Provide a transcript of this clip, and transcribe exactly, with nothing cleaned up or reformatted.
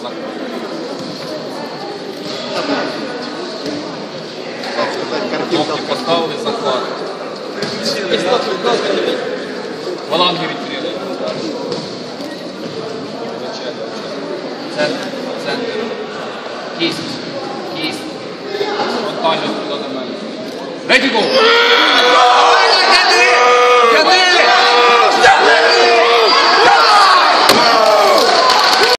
Кнопки поставили, заклад. Валанги відкрили. Центр, центр. Кість, кість. Фронтально туди до мене. Ready, go!